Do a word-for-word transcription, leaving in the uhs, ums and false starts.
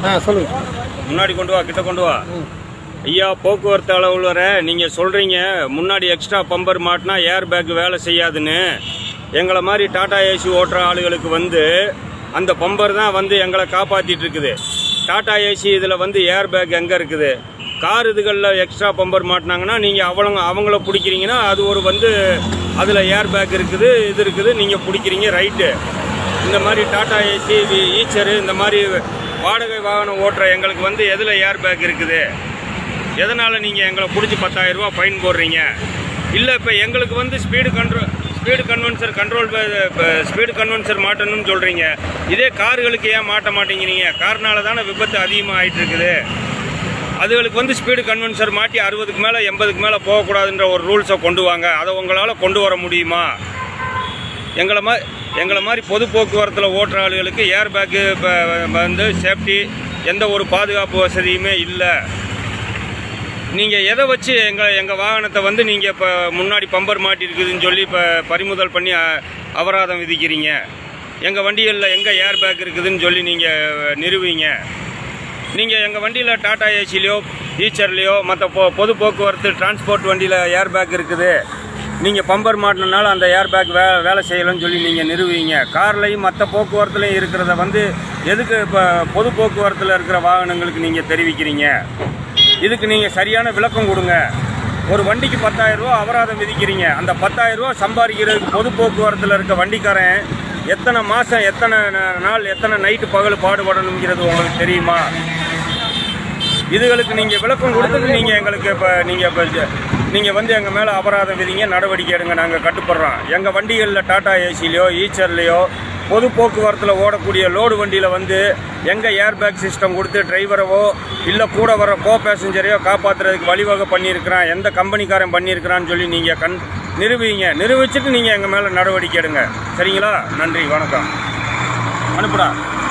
சொல்லுங்க. முன்னாடி கொண்டு வா, கிட்ட கொண்டு வா. ஐயா, போக்குவரத்து அளவுல நீங்கள் சொல்கிறீங்க முன்னாடி எக்ஸ்ட்ரா பம்பர் மாட்டினா ஏர் பேக் வேலை செய்யாதுன்னு. எங்களை மாதிரி டாடா ஏசி ஓட்டுற ஆளுகளுக்கு வந்து அந்த பம்பர் தான் வந்து எங்களை காப்பாற்றிட்டு இருக்குது. டாடா ஏசி இதில் வந்து ஏர் பேக் எங்கே இருக்குது? கார் இதுகளில் எக்ஸ்ட்ரா பம்பர் மாட்டினாங்கன்னா நீங்கள் அவங்கள அவங்கள பிடிக்கிறீங்கன்னா அது ஒரு வந்து அதில் ஏர் பேக் இருக்குது, இது இருக்குது, நீங்கள் பிடிக்கிறீங்க, ரைட்டு. இந்த மாதிரி டாடா ஏசி, ஈச்சரு, இந்த மாதிரி வாடகை வாகனம் ஓட்டுற எங்களுக்கு வந்து எதில் ஏர் பேக் இருக்குது? எதனால் நீங்கள் எங்களை பிடிச்சி பத்தாயிரம் ரூபா ஃபைன் போடுறீங்க? இல்லை இப்போ எங்களுக்கு வந்து speed control speed converter control speed converter மாட்டணும்னு சொல்கிறீங்க. இதே கார்களுக்கு ஏன் மாட்ட மாட்டேங்கிறீங்க? கார்னால தானே விபத்து அதிகமாக ஆகிட்டு இருக்குது. அதுகளுக்கு வந்து ஸ்பீடு கன்வென்சர் மாட்டி அறுபதுக்கு மேலே எண்பதுக்கு மேலே போகக்கூடாதுன்ற ஒரு ரூல்ஸை கொண்டு வாங்க. அதை உங்களால் கொண்டு வர முடியுமா? எங்களை மாதிரி எங்களை மாதிரி பொது போக்குவரத்தில் ஓட்டுற ஆளுகளுக்கு ஏர் பேக்கு வந்து சேஃப்டி எந்த ஒரு பாதுகாப்பு வசதியுமே இல்லை. நீங்கள் எதை வச்சு எங்கள் எங்கள் வாகனத்தை வந்து நீங்கள் இப்போ முன்னாடி பம்பர் மாட்டிருக்குதுன்னு சொல்லி இப்போ பறிமுதல் பண்ணி அபராதம் விதிக்கிறீங்க? எங்கள் வண்டிகளில் எங்கே ஏர் பேக் இருக்குதுன்னு சொல்லி நீங்கள் நிறுவீங்க? நீங்கள் எங்கள் வண்டியில் டாடா ஏசிலையோ ஈச்சர்லேயோ மற்ற பொ பொது போக்குவரத்து டிரான்ஸ்போர்ட் வண்டியில் ஏர் பேக் இருக்குது, நீங்கள் பம்பர் மாட்டினால அந்த ஏர் பேக் வே வேலை செய்யலைன்னு சொல்லி நீங்கள் நிறுவீங்க. கார்லையும் மற்ற போக்குவரத்துலையும் இருக்கிறத வந்து எதுக்கு இப்போ பொது போக்குவரத்தில் இருக்கிற வாகனங்களுக்கு நீங்கள் தெரிவிக்கிறீங்க? இதுக்கு நீங்கள் சரியான விளக்கம் கொடுங்க. ஒரு வண்டிக்கு பத்தாயிரம் ரூபா அபராதம் விதிக்கிறீங்க. அந்த பத்தாயிரம் ரூபா சம்பாதிக்கிறதுக்கு பொது போக்குவரத்தில் இருக்க வண்டிக்காரன் எத்தனை மாதம், எத்தனை நாள், எத்தனை நைட்டு பகல் பாடுபடணுங்கிறது உங்களுக்கு தெரியுமா? இதுகளுக்கு நீங்கள் விளக்கம் கொடுத்துட்டு நீங்கள் எங்களுக்கு இப்போ நீங்கள் இப்போ நீங்கள் வந்து எங்கள் மேலே அபராதம் விதிங்க, நடவடிக்கை எடுங்க, நாங்கள் கட்டுப்படுறோம். எங்கள் வண்டிகளில் டாடா ஏசிலையோ ஈச்சர்லையோ பொது போக்குவரத்தில் ஓடக்கூடிய லோடு வண்டியில் வந்து எங்கே ஏர் பேக் சிஸ்டம் கொடுத்து டிரைவரவோ இல்லை கூட வர கோ பேசஞ்சரையோ காப்பாற்றுறதுக்கு வழிவகை பண்ணியிருக்கிறான், எந்த கம்பெனிக்காரன் பண்ணியிருக்கிறான்னு சொல்லி நீங்கள் கண் நிரூபிங்க. நிரூபிச்சுட்டு நீங்கள் எங்கள் மேலே நடவடிக்கை எடுங்க. சரிங்களா? நன்றி, வணக்கம். அனுப்புடா.